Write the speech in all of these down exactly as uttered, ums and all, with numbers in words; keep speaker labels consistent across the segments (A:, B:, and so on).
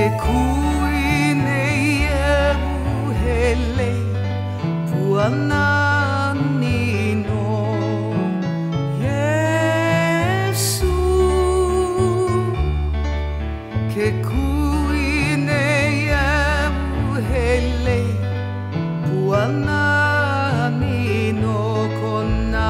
A: Ke kui nei e uhele puana nino Yesu Ke kui nei e uhele puana nino kona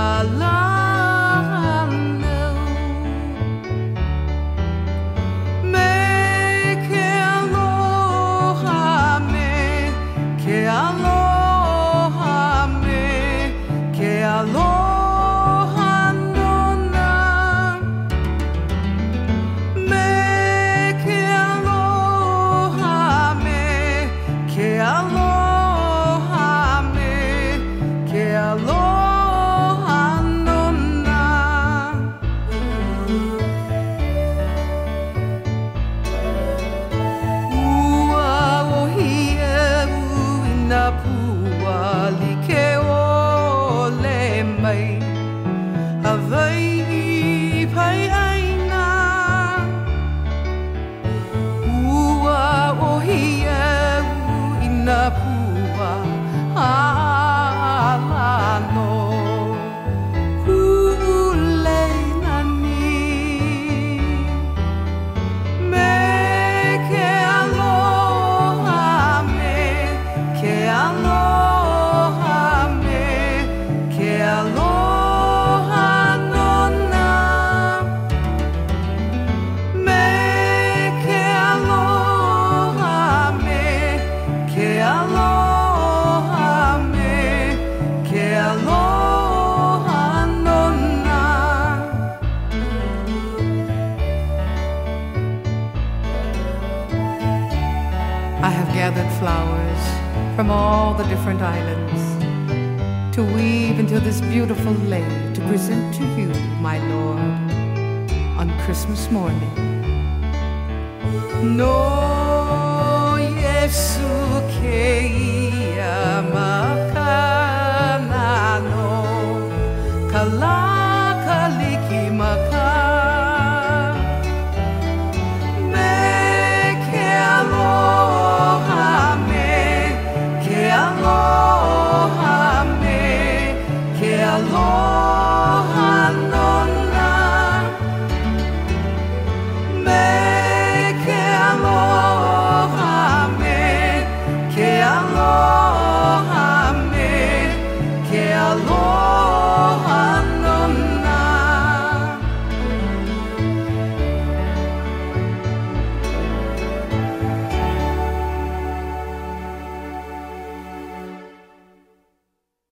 B: I have gathered flowers from all the different islands to weave into this beautiful lei to present to you, my Lord, on Christmas morning.
A: No Yesu ke ia makana no kala kaliki maka Aloha nona me ke aloha me ke aloha